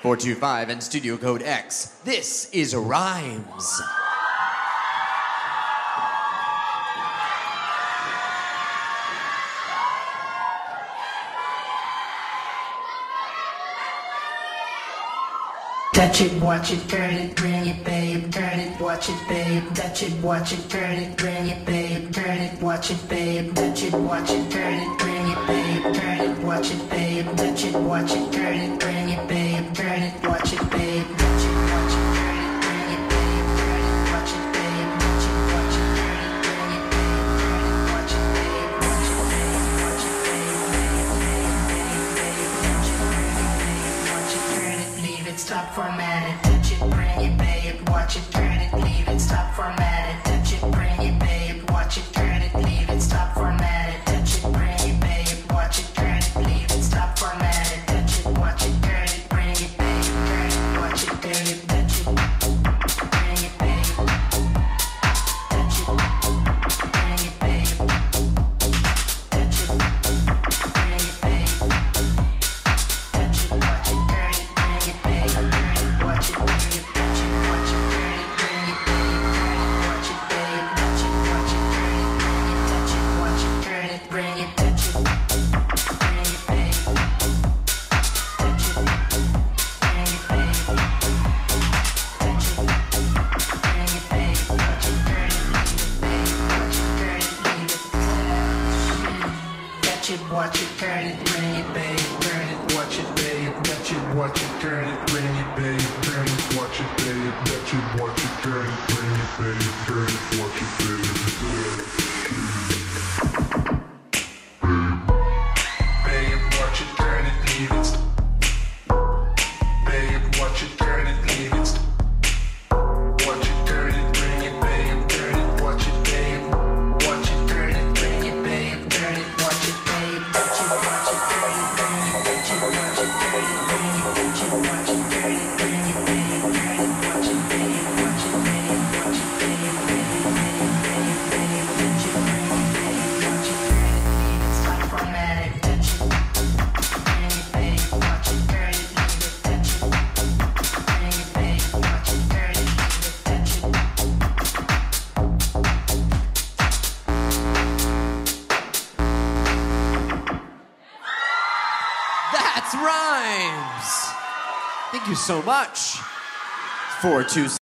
425 and studio code X. This is Rhymes. Touch it, watch it, turn it, bring it, babe. Turn it, watch it, babe. Touch it, watch it, turn it, bring it, babe. Turn it, watch it, babe. Touch it, watch it, turn it, bring it, babe. Turn it, watch it, babe. Touch it, watch it, turn it, bring it, babe. Turn it, watch it, babe. Touch it, watch it, turn it, bring it, babe. Turn it, watch it, babe. Touch it, watch it, turn it, bring it, babe. Turn it, watch it, babe. Watch it, babe. Watch it, babe. Watch it, turn it, leave it, stop, format it. Touch it, bring it, babe. Watch it, turn it, leave it, stop, format it. Touch it, bring it, babe. Watch it, turn it, leave it, stop, format it. Touch it, bring it, babe. Watch it, turn it, leave it, stop, format it. Touch it, watch it, turn it, bring it, babe. Turn it, watch it, turn it, touch it, bring it, babe. Touch it, bring it, babe. Touch it, bring it, babe. Touch it, watch it, turn it, bring it, babe. Turn it, watch it, bring it, touch it, watch it, turn it, bring it, babe. Turn it, watch it, babe. Touch it, watch it, turn it, bring it, touch it, watch it, turn it, bring it, touch it, bring it, babe. Touch it, bring it, babe. Touch it, bring it, babe. Watch it, turn it, leave it, babe. Watch it, turn it, leave it. Touch it, watch it, turn it, bring it, babe. Turn it, watch it, babe. Touch it, watch it, turn it, bring it, babe. Turn it, watch it, babe. Touch it, watch it, turn it, bring it, babe. Turn it, watch it, babe. Babe, watch it, turn it, leave it. Babe, watch it, turn it, leave it. Watch it, turn it, bring it, babe. Turn it, watch it, babe. Watch it, turn it, bring it, babe. Turn it, watch it, babe. Touch it, watch it, turn it, bring it. Touch it, watch it, turn it, bring it. Touch it, watch it, turn it, bring it, babe. Turn it, watch it, babe. Watch it, babe. Watch it, babe. Babe, babe, babe, babe. Touch it, bring it, babe. Watch it, turn it, leave it. Stop, format it. Touch it, bring it, babe. Watch it, turn it, leave it. Touch it, bring it, babe. Watch it, turn it, leave it. Touch it. That's Rhymes. Thank you so much. 427.